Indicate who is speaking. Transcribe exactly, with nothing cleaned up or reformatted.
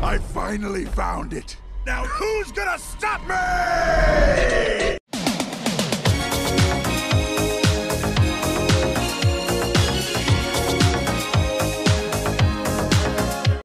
Speaker 1: I finally found it. Now who's gonna stop me?